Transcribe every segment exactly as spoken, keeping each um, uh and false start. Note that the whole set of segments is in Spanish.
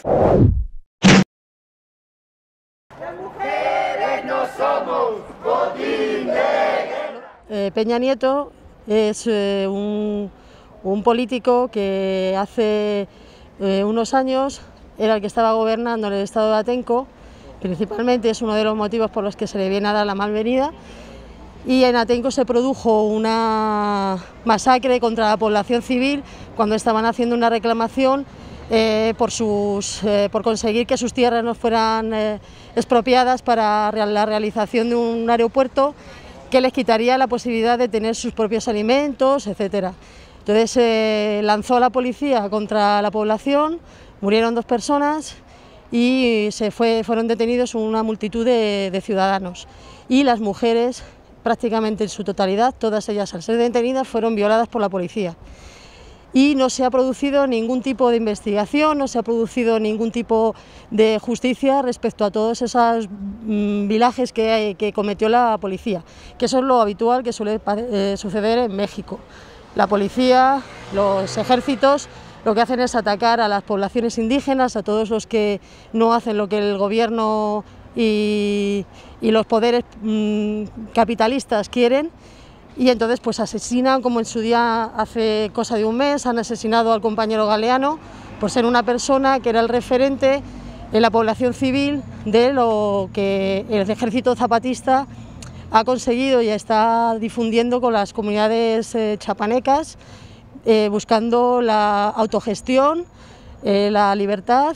Eh, Peña Nieto es eh, un, un político que hace eh, unos años era el que estaba gobernando en el estado de Atenco, principalmente es uno de los motivos por los que se le viene a dar la malvenida, y en Atenco se produjo una masacre contra la población civil cuando estaban haciendo una reclamación eh, por, sus, eh, por conseguir que sus tierras no fueran eh, expropiadas para la realización de un aeropuerto que les quitaría la posibilidad de tener sus propios alimentos, etcétera. Entonces se eh, lanzó la policía contra la población, murieron dos personas y se fue, fueron detenidos una multitud de, de ciudadanos. Y las mujeres, prácticamente en su totalidad, todas ellas al ser detenidas, fueron violadas por la policía. Y no se ha producido ningún tipo de investigación, no se ha producido ningún tipo de justicia respecto a todos esos mmm, vilajes que, que cometió la policía, que eso es lo habitual que suele eh, suceder en México. La policía, los ejércitos, lo que hacen es atacar a las poblaciones indígenas, a todos los que no hacen lo que el gobierno y, y los poderes mmm, capitalistas quieren. Y entonces pues asesinan, como en su día hace cosa de un mes, han asesinado al compañero Galeano por ser una persona que era el referente en la población civil de lo que el ejército zapatista ha conseguido y está difundiendo con las comunidades eh, chapanecas, eh, buscando la autogestión, eh, la libertad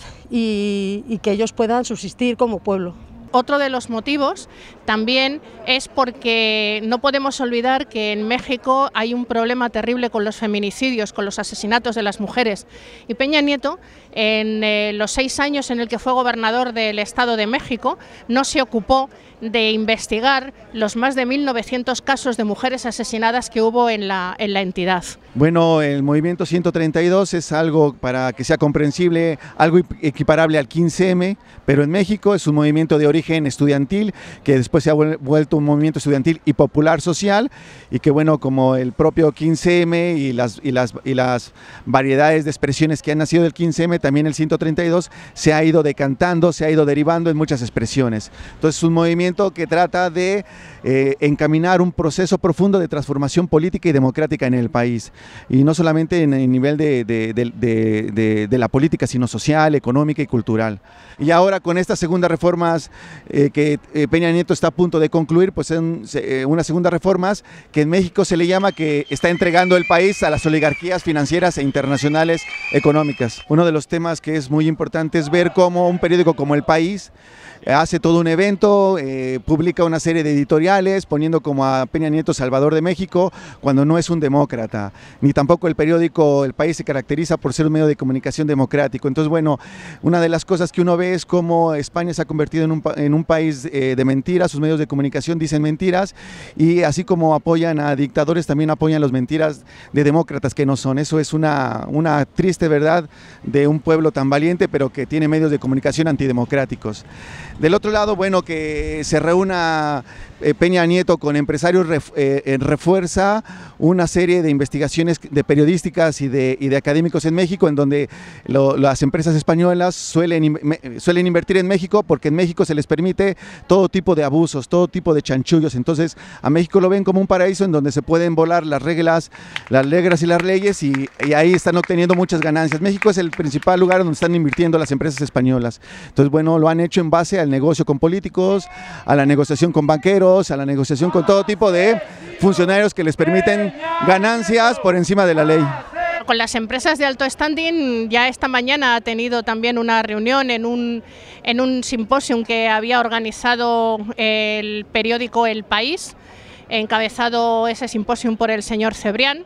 y, y que ellos puedan subsistir como pueblo. Otro de los motivos también es porque no podemos olvidar que en México hay un problema terrible con los feminicidios, con los asesinatos de las mujeres. Y Peña Nieto, en eh, los seis años en el que fue gobernador del Estado de México, no se ocupó de investigar los más de mil novecientos casos de mujeres asesinadas que hubo en la, en la entidad. Bueno, el movimiento ciento treinta y dos es algo, para que sea comprensible, algo equiparable al quince eme, pero en México es un movimiento de origen estudiantil que después se ha vuelto un movimiento estudiantil y popular social, y que bueno, como el propio quince eme y las, y las, y las variedades de expresiones que han nacido del quince eme, también el ciento treinta y dos se ha ido decantando, se ha ido derivando en muchas expresiones. Entonces es un movimiento que trata de eh, encaminar un proceso profundo de transformación política y democrática en el país, y no solamente en el nivel de, de, de, de, de, de la política, sino social, económica y cultural. Y ahora con estas segundas reformas eh, que eh, Peña Nieto está a punto de concluir, pues son eh, unas segundas reformas que en México se le llama que está entregando el país a las oligarquías financieras e internacionales económicas. Uno de los temas que es muy importante es ver cómo un periódico como El País hace todo un evento, eh, publica una serie de editoriales poniendo como a Peña Nieto Salvador de México, cuando no es un demócrata, ni tampoco el periódico El País se caracteriza por ser un medio de comunicación democrático. Entonces, bueno, una de las cosas que uno ve es cómo España se ha convertido en un, en un país eh, de mentiras, sus medios de comunicación dicen mentiras, y así como apoyan a dictadores, también apoyan las mentiras de demócratas que no son. Eso es una, una triste verdad de un pueblo tan valiente, pero que tiene medios de comunicación antidemocráticos. Del otro lado, bueno, que se reúna eh, Peña Nieto con empresarios ref, eh, refuerza una serie de investigaciones de periodísticas y de, y de académicos en México, en donde lo, las empresas españolas suelen, me, suelen invertir en México porque en México se les permite todo tipo de abusos, todo tipo de chanchullos. Entonces a México lo ven como un paraíso en donde se pueden volar las reglas, las reglas y las leyes, y, y ahí están obteniendo muchas ganancias. México es el principal lugar donde están invirtiendo las empresas españolas. Entonces, bueno, lo han hecho en base al negocio con políticos, a la negociación con banqueros, a la negociación con todo tipo de funcionarios que les permiten ganancias por encima de la ley. Con las empresas de alto standing ya esta mañana ha tenido también una reunión en un, en un simposium que había organizado el periódico El País, encabezado ese simposium por el señor Cebrián.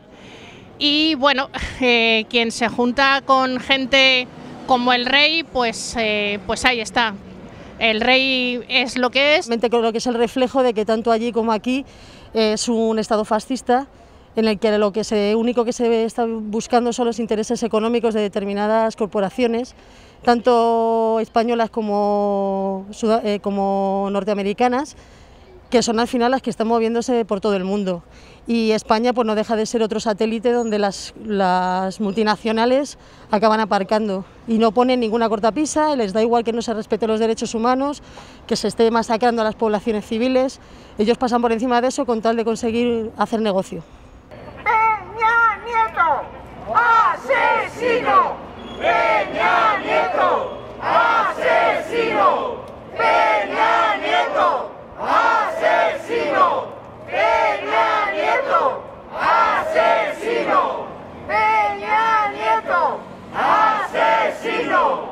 Y bueno, eh, quien se junta con gente como el rey, pues, eh, pues ahí está. El rey es lo que es. Creo que es el reflejo de que tanto allí como aquí es un estado fascista, en el que lo que se, único que se está buscando son los intereses económicos de determinadas corporaciones, tanto españolas como, eh, como norteamericanas, que son al final las que están moviéndose por todo el mundo. Y España pues no deja de ser otro satélite donde las, las multinacionales acaban aparcando y no ponen ninguna cortapisa, les da igual que no se respeten los derechos humanos, que se esté masacrando a las poblaciones civiles, ellos pasan por encima de eso con tal de conseguir hacer negocio. ¡Peña Nieto! ¡Asesino! ¡Peña Nieto! ¡Asesino! ¡Peña Nieto! ¡Asesino! ¡Peña Nieto! ¡Asesino! ¡Peña Nieto! ¡Asesino!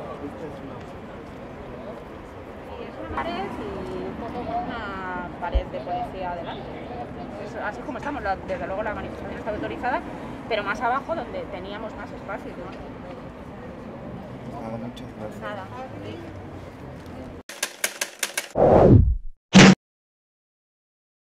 Y es una pared y un poco con una pared de policía delante. Es así como estamos, la, desde luego la manifestación está autorizada, pero más abajo donde teníamos más espacio. ¿No? Nada, muchas gracias. Nada.